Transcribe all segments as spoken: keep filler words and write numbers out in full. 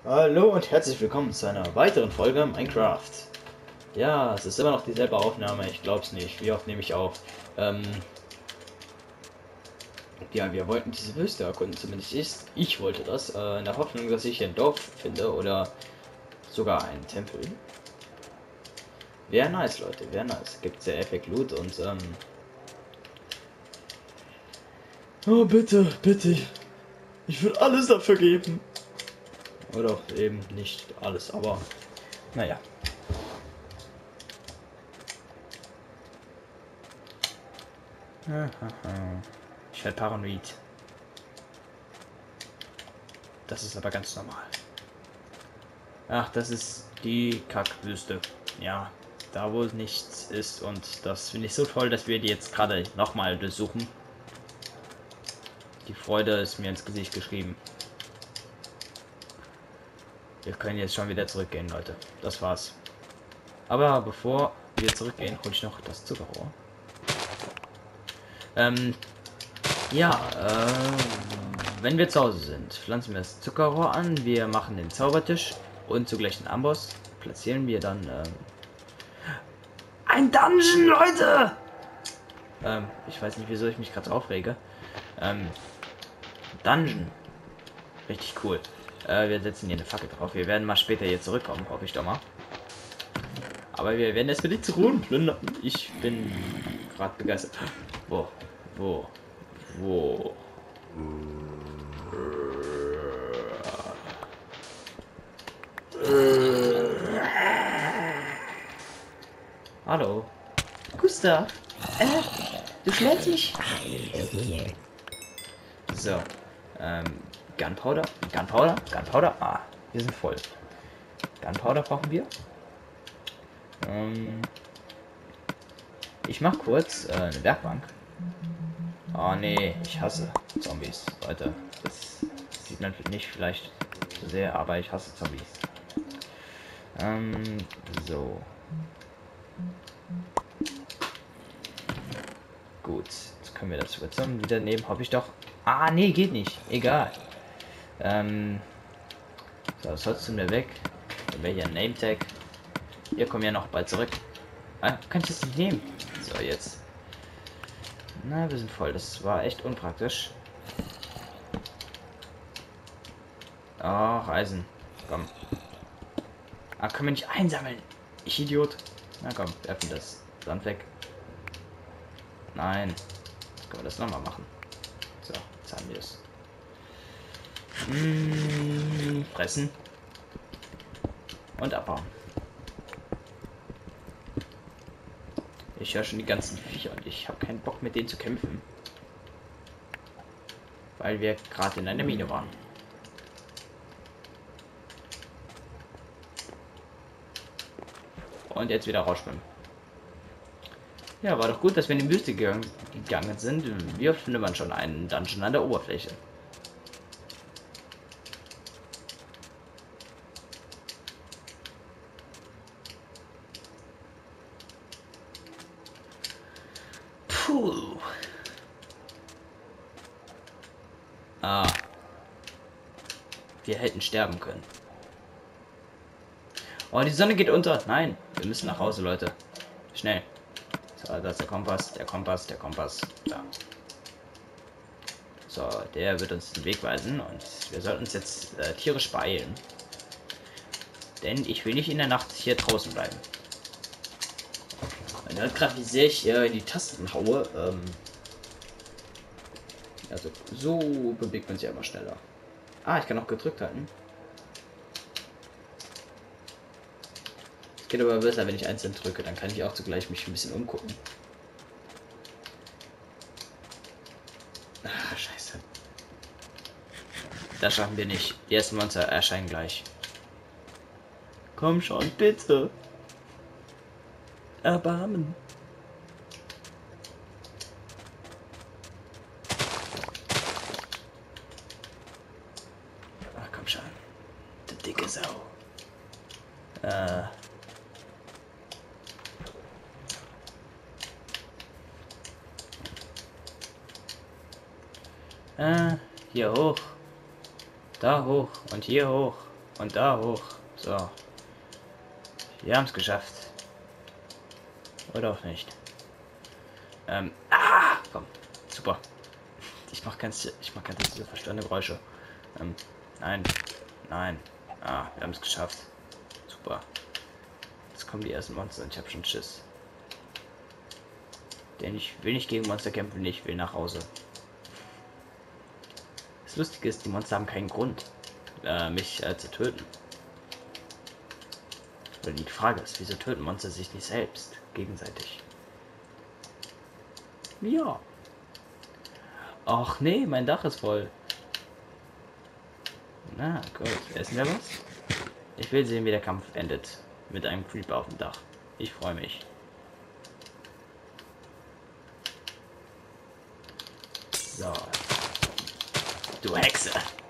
Hallo und herzlich willkommen zu einer weiteren Folge Minecraft. Ja, es ist immer noch dieselbe Aufnahme, ich glaub's nicht. Wie oft nehme ich auf? Ähm, ja, wir wollten diese Wüste erkunden, zumindest ich, ich wollte das, äh, in der Hoffnung, dass ich ein Dorf finde oder sogar einen Tempel. Wäre nice, Leute, wäre nice. Gibt sehr effekt Loot und, ähm... Oh, bitte, bitte. Ich würde alles dafür geben. Oder eben nicht alles, aber naja. Ich werde paranoid. Das ist aber ganz normal. Ach, das ist die Kackwüste. Ja, da wo nichts ist und das finde ich so toll, dass wir die jetzt gerade nochmal besuchen. Die Freude ist mir ins Gesicht geschrieben. Wir können jetzt schon wieder zurückgehen, Leute. Das war's. Aber bevor wir zurückgehen, hole ich noch das Zuckerrohr. Ähm, ja, äh, wenn wir zu Hause sind, pflanzen wir das Zuckerrohr an, wir machen den Zaubertisch und zugleich den Amboss. Platzieren wir dann ähm, ein Dungeon, Leute! Ähm, ich weiß nicht, wieso ich mich gerade aufrege. Ähm, Dungeon. Richtig cool. Äh, wir setzen hier eine Fackel drauf. Wir werden mal später hier zurückkommen, hoffe ich doch mal. Aber wir werden erstmal nicht zu Ruhen plündern. Ich bin gerade begeistert. Wo? Wo? Wo? Hallo. Gustav. Äh, du schlägst mich. So. Ähm, Gunpowder. Gunpowder. Gunpowder. Ah, wir sind voll. Gunpowder brauchen wir. Ähm, ich mach kurz äh, eine Werkbank. Oh nee, ich hasse Zombies, Leute. Das sieht man nicht vielleicht so sehr, aber ich hasse Zombies. Ähm, so. Gut, jetzt können wir das Überzeugen wieder nehmen, hoffe ich doch. Ah, nee, geht nicht. Egal. Ähm, so, das Holz tun wir weg. Dann wäre hier ein Name Tag. Wir kommen ja noch bald zurück. Ah, kann ich das nicht nehmen? So, jetzt. Na, wir sind voll. Das war echt unpraktisch. Ach, Eisen. Komm. Ah, können wir nicht einsammeln? Ich Idiot. Na komm, werfen das Sand weg. Nein. Können wir das nochmal machen? So, jetzt haben wir es. Mmh, fressen. Und abbauen. Ich höre schon die ganzen Viecher und ich habe keinen Bock mit denen zu kämpfen. Weil wir gerade in einer Mine waren. Und jetzt wieder rausschwimmen. Ja, war doch gut, dass wir in die Wüste gegangen, gegangen sind. Wie oft findet man schon einen Dungeon an der Oberfläche? Puh. Ah. Wir hätten sterben können. Oh, die Sonne geht unter. Nein, wir müssen nach Hause, Leute. Schnell. So, da ist der Kompass, der Kompass, der Kompass. Da. So, der wird uns den Weg weisen und wir sollten uns jetzt äh, tierisch beeilen. Denn ich will nicht in der Nacht hier draußen bleiben. Man hört gerade, wie sehr ich äh, in die Tasten haue. Ähm also, so bewegt man sich immer schneller. Ah, ich kann auch gedrückt halten. Es geht aber besser, wenn ich einzeln drücke. Dann kann ich auch zugleich mich ein bisschen umgucken. Ah, scheiße. Das schaffen wir nicht. Die ersten Monster erscheinen gleich. Komm schon, bitte. Erbarmen. Ach, komm schon. Du dicke Sau. Äh. Äh, hier hoch. Da hoch und hier hoch. Und da hoch. So. Wir haben es geschafft. Oder auch nicht. Ähm. Ah! Komm. Super. Ich mach ganz. Ich mach ganz diese verstörende Geräusche. Ähm. Nein. Nein. Ah, wir haben es geschafft. Super. Jetzt kommen die ersten Monster und ich habe schon Schiss. Denn ich will nicht gegen Monster kämpfen, ich will nach Hause. Das Lustige ist, die Monster haben keinen Grund, äh, mich äh, zu töten. Weil die Frage ist, wieso töten Monster sich nicht selbst gegenseitig? Ja. Ach nee, mein Dach ist voll. Na gut, essen wir was? Ich will sehen, wie der Kampf endet. Mit einem Creeper auf dem Dach. Ich freue mich. So. Du Hexe.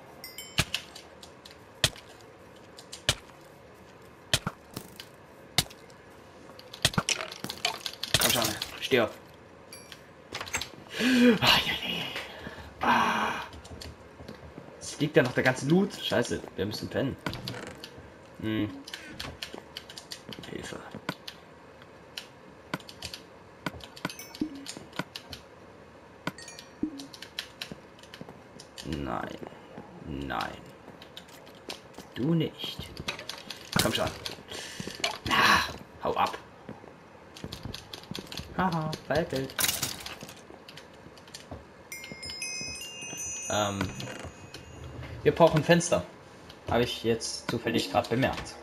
Komm schon, steh auf. Ah, ja, ja, ja. Ah. Es liegt da noch der ganze Loot. Scheiße, wir müssen pennen. Hm. Hilfe. Nein. Nein. Du nicht. Komm schon. Ah, hau ab. Haha, Fallbild. Ähm. Wir brauchen Fenster. Habe ich jetzt zufällig gerade bemerkt.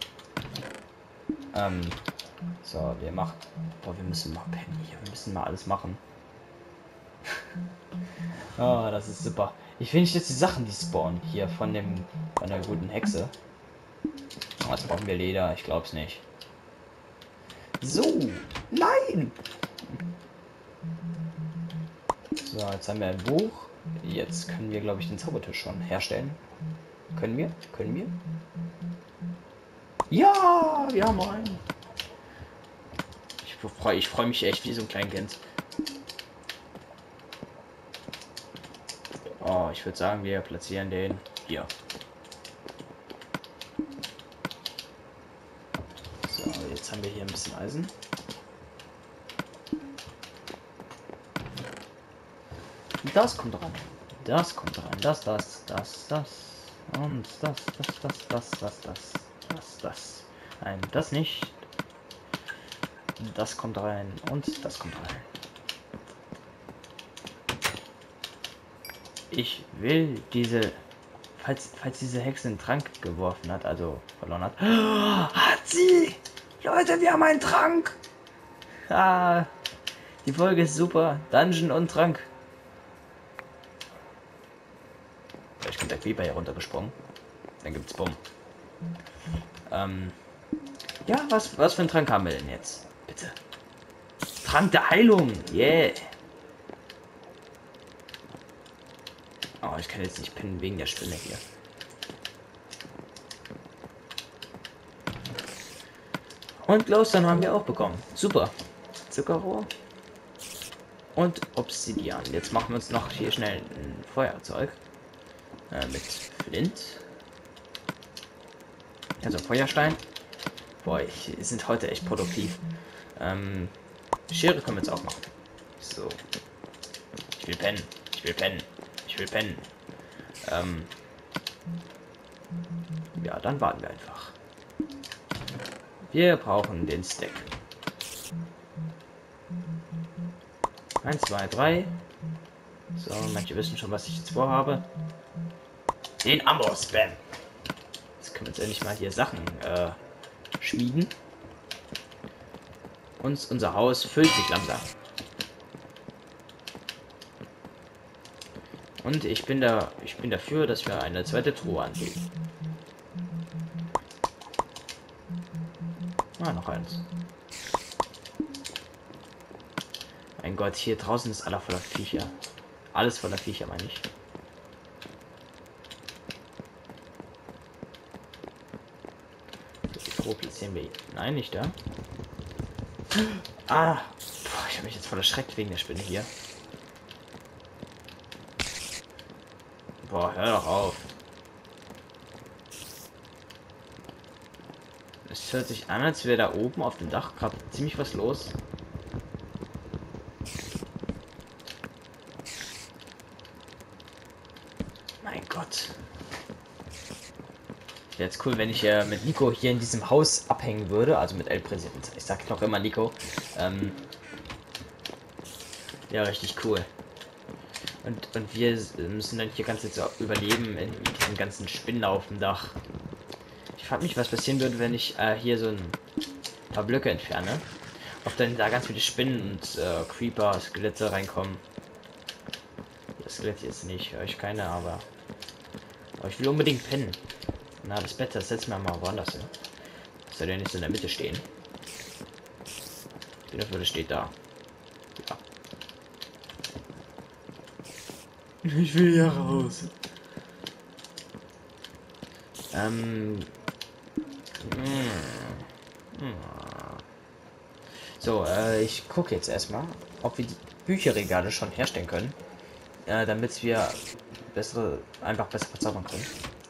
Ähm. So, wir machen. Boah, wir müssen mal pennen hier. Wir müssen mal alles machen. Oh, das ist super. Ich will nicht jetzt die Sachen, die spawnen hier von dem von der guten Hexe. Oh, jetzt brauchen wir Leder. Ich glaub's nicht. So, nein. So, jetzt haben wir ein Buch. Jetzt können wir, glaube ich, den Zaubertisch schon herstellen. Können wir? Können wir? Ja, wir haben einen. Ich freue ich freu mich echt wie so ein Kleinkind. Oh, ich würde sagen, wir platzieren den hier. So, jetzt haben wir hier ein bisschen Eisen. Das kommt rein. Das kommt rein. Das, das, das, das. Und das, das, das, das, das, das, das, das. Nein, das nicht. Das kommt rein. Und das kommt rein. Ich will diese... Falls, falls diese Hexe einen Trank geworfen hat, also verloren hat. Oh, hat sie! Leute, wir haben einen Trank! Ah, die Folge ist super. Dungeon und Trank. Ich bin der Creeper hier runtergesprungen. Dann gibt's Bumm. Ähm. Ja, was, was für einen Trank haben wir denn jetzt? Bitte. Trank der Heilung. Yeah. Oh, ich kann jetzt nicht pennen wegen der Spinne hier. Und Glowstone haben wir auch bekommen. Super. Zuckerrohr. Und Obsidian. Jetzt machen wir uns noch hier schnell ein Feuerzeug. Äh, mit Flint. Also Feuerstein. Boah, ich sind heute echt produktiv. Ähm, Schere können wir jetzt auch machen. So. Ich will pennen. Ich will pennen. Ich will pennen. Ähm, ja, dann warten wir einfach. Wir brauchen den Stack. eins, zwei, drei. So, manche wissen schon, was ich jetzt vorhabe. Den Amboss Spam. Jetzt können wir jetzt endlich mal hier Sachen äh, schmieden. Und unser Haus füllt sich langsam. Und ich bin da, ich bin dafür, dass wir eine zweite Truhe anlegen. Ah, noch eins. Mein Gott, hier draußen ist aller voller Viecher. Alles voller Viecher, meine ich. Die Truhe platzieren wir. Nein, nicht da. Ah, boah, ich habe mich jetzt voll erschreckt wegen der Spinne hier. Boah, hör doch auf. Es hört sich an, als wäre da oben auf dem Dach gerade ziemlich was los. Mein Gott. Wäre jetzt cool, wenn ich äh, mit Nico hier in diesem Haus abhängen würde. Also mit El Präsident. Ich sag noch immer Nico. Ähm, ja, richtig cool. Und, und wir müssen dann hier ganz jetzt so überleben in diesen ganzen Spinnen auf dem Dach. Ich frage mich, was passieren würde, wenn ich äh, hier so ein paar Blöcke entferne. Ob dann da ganz viele Spinnen und äh, Creeper, Skelette reinkommen. Das Skelett jetzt nicht, höre ich keine, aber... aber ich will unbedingt pennen. Na, das Bett, das setzen wir mal woanders hin. Soll der nicht so in der Mitte stehen? Ich bin dafür, das steht da. Ja. Ich will hier raus. Ähm... So, äh, ich gucke jetzt erstmal, ob wir die Bücherregale schon herstellen können, äh, damit wir bessere, einfach besser verzaubern können.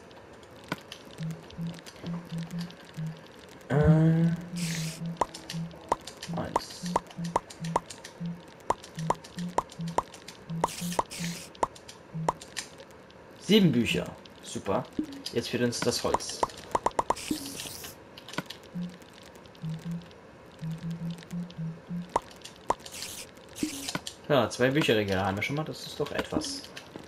Äh, eins. Sieben Bücher. Super. Jetzt fehlt uns das Holz. Ja, zwei Bücherregale haben wir schon mal, das ist doch etwas.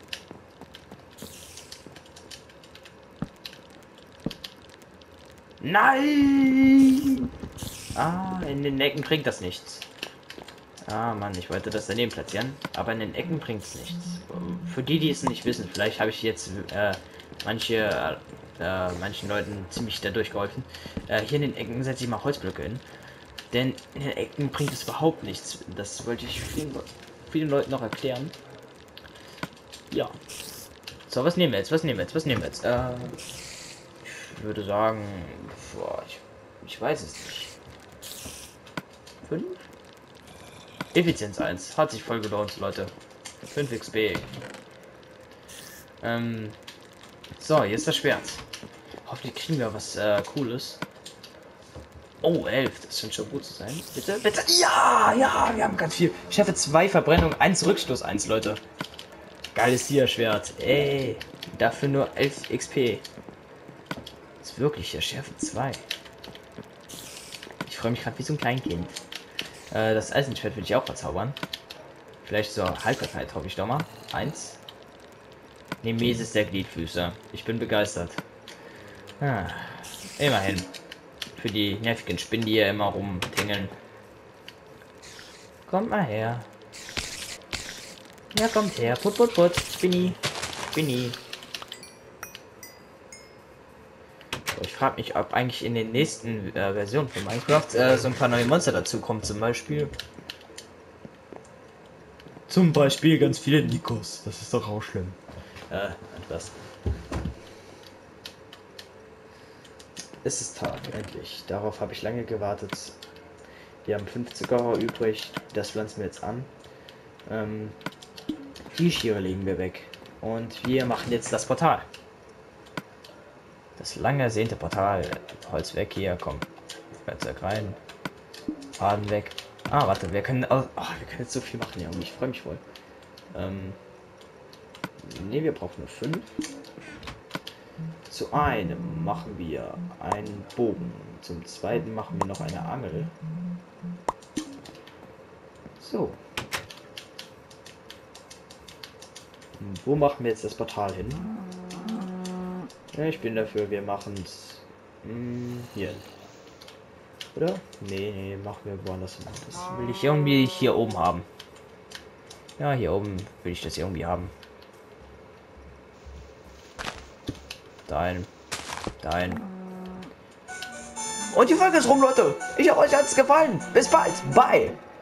Nein! Ah, in den Ecken bringt das nichts. Ah, Mann, ich wollte das daneben platzieren, aber in den Ecken bringt es nichts. Für die, die es nicht wissen, vielleicht habe ich jetzt äh, manche äh, manchen Leuten ziemlich dadurch geholfen. Äh, hier in den Ecken setze ich mal Holzblöcke hin, denn in den Ecken bringt es überhaupt nichts. Das wollte ich vielen, vielen Leuten noch erklären. Ja. So, was nehmen wir jetzt? Was nehmen wir jetzt? Was nehmen wir jetzt? Äh, ich würde sagen, boah, ich, ich weiß es nicht. fünf? Effizienz eins. Hat sich voll gelohnt, Leute. fünf X P. Ähm, so, jetzt das Schwert. Hoffentlich kriegen wir was äh, Cooles. Oh, elf. Das scheint schon gut zu sein. Bitte, bitte. Ja, ja, wir haben ganz viel. Schärfe zwei Verbrennung, eins Rückstoß, eins, Leute. Geiles Tier-Schwert. Ey, dafür nur elf X P. Das ist wirklich der Schärfe zwei. Ich freue mich gerade wie so ein Kleinkind. Äh, das Eisenschwert will ich auch verzaubern. Vielleicht so Haltbarkeit, hoffe ich doch mal. Eins. Nemesis der Gliedfüßer. Ich bin begeistert. Ah, immerhin. Für die nervigen Spinnen, die hier immer rumtingeln. Kommt mal her. Ja, kommt her. Put, put, put. Spinny. Spinny. Ich frage mich, ob eigentlich in den nächsten äh, Versionen von Minecraft äh, so ein paar neue Monster dazu kommen. Zum Beispiel. Zum Beispiel ganz viele Nikos. Das ist doch auch schlimm. Äh, etwas. Es ist Tag, endlich. Darauf habe ich lange gewartet. Wir haben fünf Zuckerrohr übrig. Das pflanzen wir jetzt an. Ähm, die Schiere legen wir weg. Und wir machen jetzt das Portal. Das lange ersehnte Portal. Holz weg hier, komm. Werkzeug rein. Faden weg. Ah, warte, wir können, oh, wir können jetzt so viel machen, ja. Ich freue mich voll. Ähm, ne, wir brauchen nur fünf. Zu einem machen wir einen Bogen. Zum zweiten machen wir noch eine Angel. So. Und wo machen wir jetzt das Portal hin? Ja, ich bin dafür, wir machen es hier. Oder? Nee, nee, machen wir woanders hin. Das will ich irgendwie hier oben haben. Ja, hier oben will ich das irgendwie haben. Dein. Dein. Und die Folge ist rum, Leute. Ich hoffe, euch hat es gefallen. Bis bald. Bye.